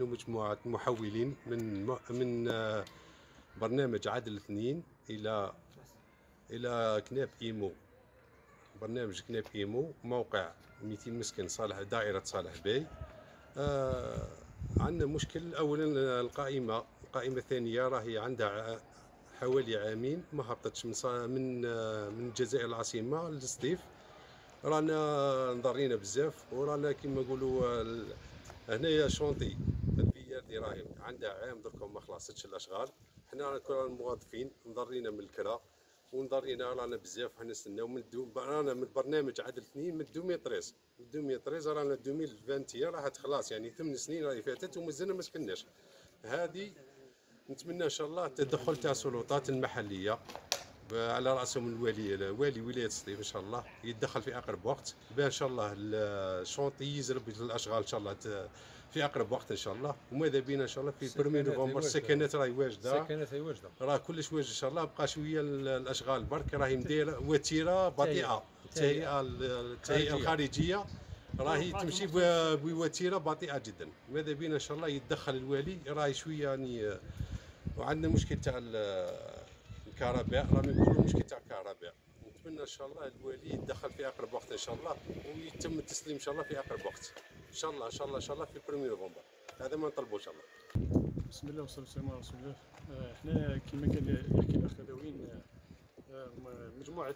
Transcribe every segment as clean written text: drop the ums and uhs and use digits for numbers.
نحن مجموعة محولين من برنامج عدل اثنين إلى كناب إيمو. برنامج كناب إيمو موقع 200 مسكن دائرة صالح باي. عندنا مشكل. أولا القائمة الثانية راهي عندها حوالي عامين ما هبطتش من الجزائر العاصمة للصديف. رانا نضرينا بزاف، ورانا كيما نقولوا هنايا شونطي الفياردي راهي عندها عام دركا ما خلصتش الاشغال. حنا كنا الموظفين نضرينا من الكرا ونضرينا رانا بزاف. حنا نستناو رانا من برنامج عدل اثنين من 2013 رانا 2021 راحت خلاص، يعني 8 سنين راهي فاتت ومازلنا ما سكناش. هذه نتمنى ان شاء الله التدخل تاع السلطات المحليه على راسهم والي ولايه الصديف ان شاء الله يتدخل في اقرب وقت، بان شاء الله الشونطي يزرب الاشغال ان شاء الله في اقرب وقت ان شاء الله. وماذا بينا ان شاء الله في 1 نوفمبر السكنات راهي واجده، راه كلش واجد ان شاء الله. بقى شويه الاشغال برك راهي مديره وتيره بطيئه، التهيئه الخارجيه راهي تمشي بوتيره بطيئه جدا. ماذا بينا ان شاء الله يتدخل الوالي، راهي شويه يعني. وعندنا مشكل تاع الكهرباء، راهم يقولوا مشكل تاع الكهرباء. نتمنى ان شاء الله الوالي يتدخل في اقرب وقت ان شاء الله، ويتم التسليم ان شاء الله في اقرب وقت ان شاء الله في 1 نوفمبر. هذا ما نطلبوا ان شاء الله. بسم الله والصلاه والسلام على رسول الله. احنا كما كان يحكي الاخ داوين، مجموعه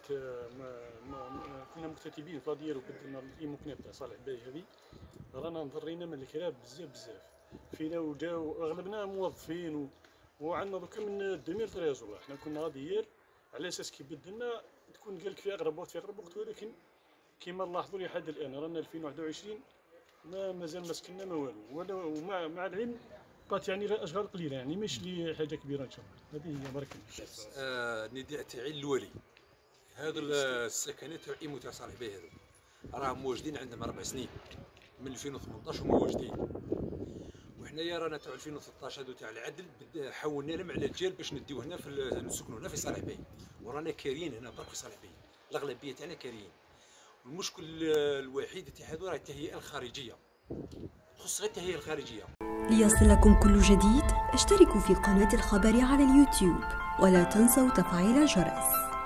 كنا مكتتبين في لادير وبدلنا الايمو كناب تاع صالح باي. هذه رانا نضرينا من الكراب بزاف فينا، وجاو اغلبنا موظفين وعندنا دوكا من 2013 والله. حنا كنا غاديين على اساس كي بدلنا تكون قال لك في اقرب وقت ولكن كما نلاحظوا لحد الان رانا 2021 مازال ما سكننا ما والو. ومع العلم بقات يعني اشغال قليله، يعني ماشي لي حاجه كبيره ان شاء الله. هذه هي بارك الله. نداء تاعي للوالي، هذو السكنات تاع ايمو تاع صالح باي هذو راهم موجودين عندهم 4 سنين من 2018 هما واجدين. وحنايا رانا تاع 2013 هذو تاع العدل حولنا لهم على الجال باش نديو هنا نسكنوا هنا في صالح باي، ورانا كاريين هنا برك في صالح باي، الاغلبيه تاعنا كاريين. المشكل الوحيد تاع هذو راه التهيئه الخارجيه، خص غير التهيئه الخارجيه. ليصلكم كل جديد اشتركوا في قناة الخبر على اليوتيوب ولا تنسوا تفعيل الجرس.